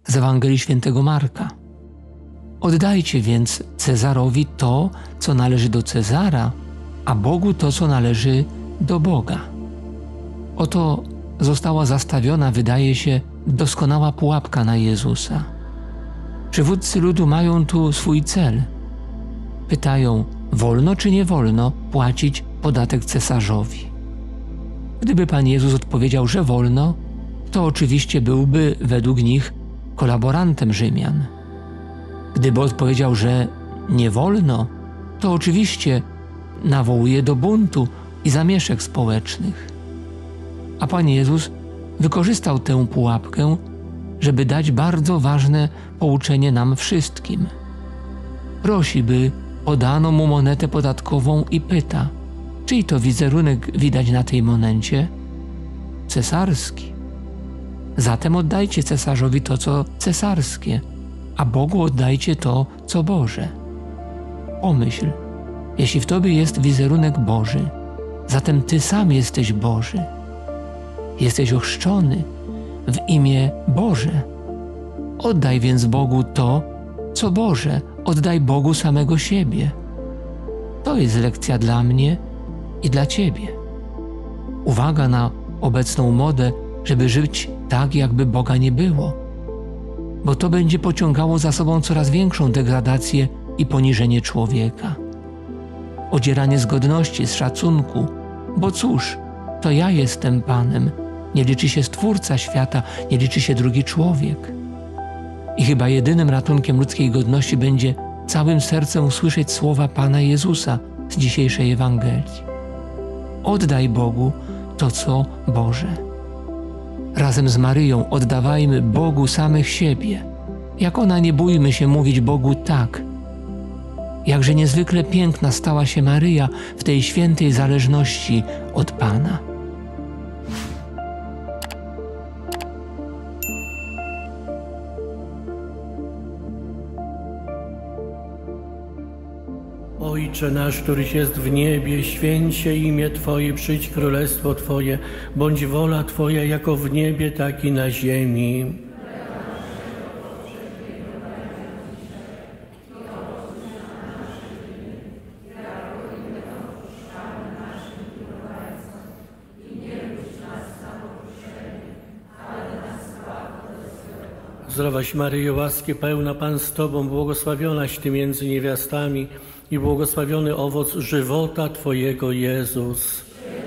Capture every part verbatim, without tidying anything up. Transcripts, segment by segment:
z Ewangelii Świętego Marka. Oddajcie więc Cezarowi to, co należy do Cezara, a Bogu to, co należy do Boga. Oto została zastawiona, wydaje się, doskonała pułapka na Jezusa. Przywódcy ludu mają tu swój cel. Pytają, wolno czy nie wolno płacić podatek cesarzowi. Gdyby Pan Jezus odpowiedział, że wolno, to oczywiście byłby według nich kolaborantem Rzymian. Gdyby odpowiedział, że nie wolno, to oczywiście nawołuje do buntu i zamieszek społecznych. A Pan Jezus wykorzystał tę pułapkę, żeby dać bardzo ważne pouczenie nam wszystkim. Prosi, by podano mu monetę podatkową i pyta, czyj to wizerunek widać na tej monecie? Cesarski. Zatem oddajcie cesarzowi to, co cesarskie, a Bogu oddajcie to, co Boże. Pomyśl, jeśli w Tobie jest wizerunek Boży, zatem Ty sam jesteś Boży. Jesteś ochrzczony w imię Boże. Oddaj więc Bogu to, co Boże. Oddaj Bogu samego siebie. To jest lekcja dla mnie i dla Ciebie. Uwaga na obecną modę, żeby żyć tak, jakby Boga nie było, bo to będzie pociągało za sobą coraz większą degradację i poniżenie człowieka. Odzieranie z godności, z szacunku, bo cóż, to ja jestem Panem, nie liczy się Stwórca świata, nie liczy się drugi człowiek. I chyba jedynym ratunkiem ludzkiej godności będzie całym sercem usłyszeć słowa Pana Jezusa z dzisiejszej Ewangelii. Oddaj Bogu to, co Boże. Razem z Maryją oddawajmy Bogu samych siebie. Jak ona, nie bójmy się mówić Bogu tak. Jakże niezwykle piękna stała się Maryja w tej świętej zależności od Pana. Ojcze nasz, któryś jest w niebie, święć się imię Twoje, przyjdź królestwo Twoje, bądź wola Twoja jako w niebie, tak i na ziemi. Zdrowaś Maryjo, łaski pełna, Pan z Tobą, błogosławionaś Ty między niewiastami i błogosławiony owoc żywota Twojego, Jezus.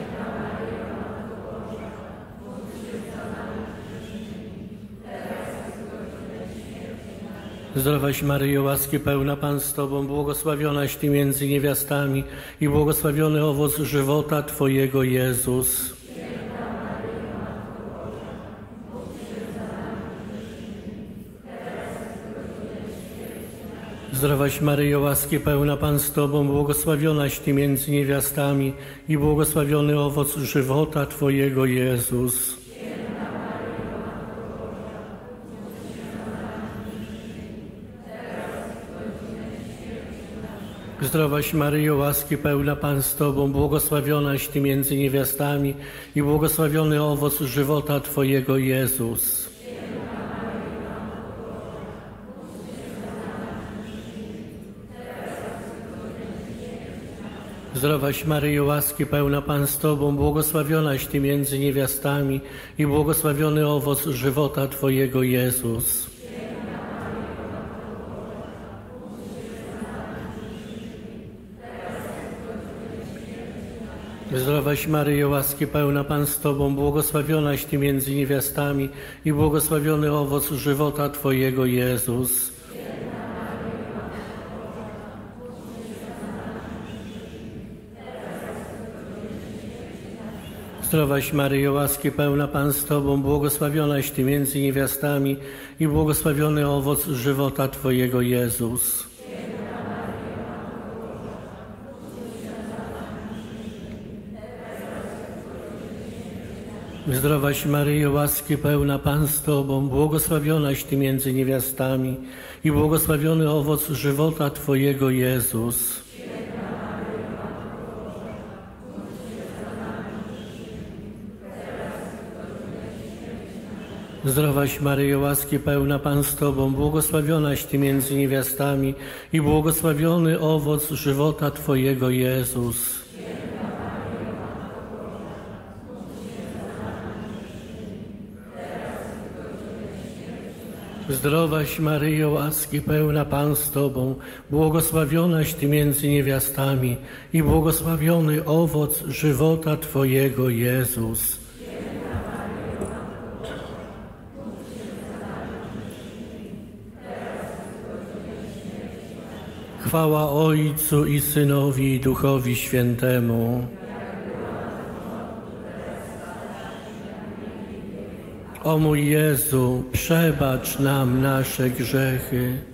Zdrowaś Maryjo, łaski pełna, Pan z Tobą, błogosławionaś Ty między niewiastami i błogosławiony owoc żywota Twojego, Jezus. Zdrowaś Maryjo, łaski pełna, Pan z Tobą, błogosławionaś Ty między niewiastami i błogosławiony owoc żywota Twojego, Jezus. Zdrowaś Maryjo, łaski pełna, Pan z Tobą, błogosławionaś Ty między niewiastami i błogosławiony owoc żywota Twojego, Jezus. Zdrowaś Maryjo, łaski pełna, Pan z Tobą, błogosławionaś Ty między niewiastami i błogosławiony owoc żywota Twojego, Jezus. Zdrowaś Maryjo, łaski pełna, Pan z Tobą, błogosławionaś Ty między niewiastami i błogosławiony owoc żywota Twojego, Jezus. Zdrowaś Maryjo, łaski pełna, Pan z Tobą, błogosławionaś Ty między niewiastami i błogosławiony owoc żywota Twojego, Jezus. Zdrowaś Maryjo, łaski pełna, Pan z Tobą, błogosławionaś Ty między niewiastami i błogosławiony owoc żywota Twojego, Jezus. Zdrowaś Maryjo, łaski pełna Pan z Tobą, błogosławionaś Ty między niewiastami i błogosławiony owoc żywota Twojego, Jezus. Zdrowaś Maryjo, łaski pełna Pan z Tobą, błogosławionaś Ty między niewiastami i błogosławiony owoc żywota Twojego, Jezus. Chwała Ojcu i Synowi i Duchowi Świętemu. O mój Jezu, przebacz nam nasze grzechy,